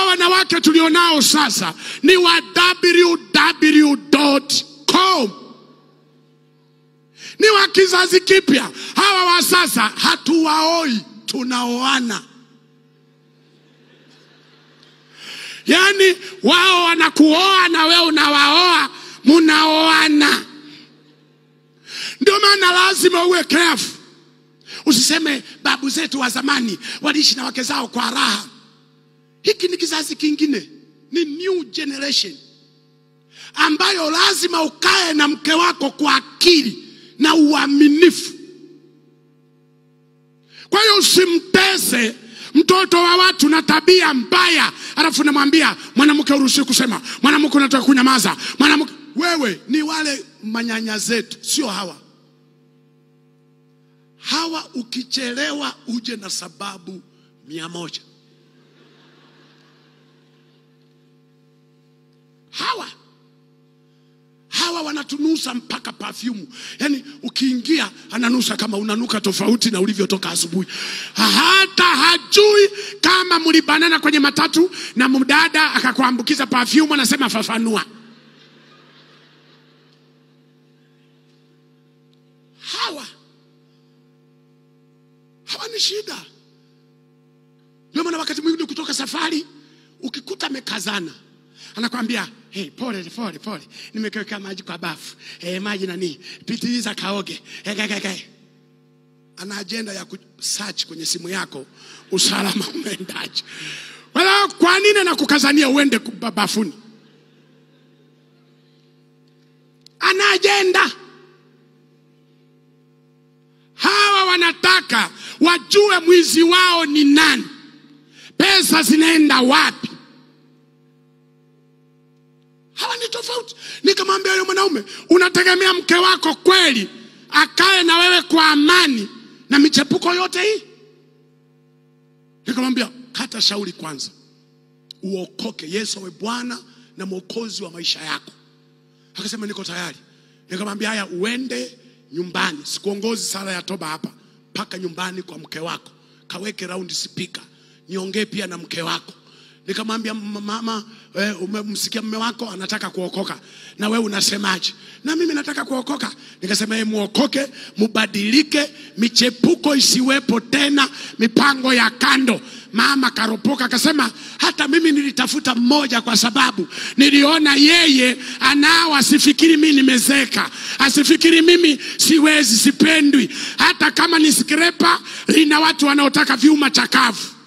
Hawa wanawake tulionao sasa ni wa www.com. Ni wa kizazi kipya. Hawa wa sasa hatuwaoi, tunaoana. Yani wao wanakuoa na wewe unawaoa, munaoana. Ndio maana lazima uwe careful. Usiseme babu zetu wa zamani waliishi na wake zao kwa raha. Hiki ni kizazi kingine, ni new generation ambayo lazima ukae na mke wako kwa akili na uaminifu. Kwa hiyo usimtese mtoto wa watu na tabia mbaya, alafu namwambia mwanamke uruhusiwi kusema, mwanamke unataka kunyamaza, mwanamke. Wewe ni wale manyanya zetu, sio hawa. Hawa ukichelewa uje na sababu 100. Hawa wanatunusa mpaka perfume. Yani ukiingia ananusa kama unanuka tofauti na ulivyotoka asubuhi. Hata hajui kama mlibanana kwenye matatu na mdada akakuambukiza perfume, anasema fafanua. Hawa ni shida. Ndio maana wakati mwingine kutoka safari ukikuta mekazana, anakuambia, hey, pole, nimekeweka maji kwa bafu. Maji nani? Pitiliza kaoge. Ana agenda ya kusearch kwenye simu yako usalama umeendaje. Wala kwa nini anakukazania uende bafuni? Ana agenda. Hawa wanataka wajue mwizi wao ni nani, pesa zinaenda wapi. Hawa ni tofauti. Nikamwambia yule mwanaume, unategemea mke wako kweli akae na wewe kwa amani na michepuko yote hii? Nikamwambia, kata shauri kwanza, uokoke, Yesu awe Bwana na Mwokozi wa maisha yako. Akasema niko tayari. Nikamwambia, haya, uende nyumbani, sikuongozi sala ya toba hapa, paka nyumbani kwa mke wako, kaweke round speaker, niongee pia na mke wako. Nikamwambia, mama, umemsikia mume wako anataka kuokoka, na wewe unasemaje? Na mimi nataka kuokoka. Nikasema, muokoke, mubadilike, michepuko isiwepo tena, mipango ya kando. Mama karopoka, akasema, hata mimi nilitafuta mmoja kwa sababu niliona yeye anao, asifikiri mimi nimezeka, asifikiri mimi siwezi, sipendwi. Hata kama ni skrepa lina watu wanaotaka vyuma chakavu.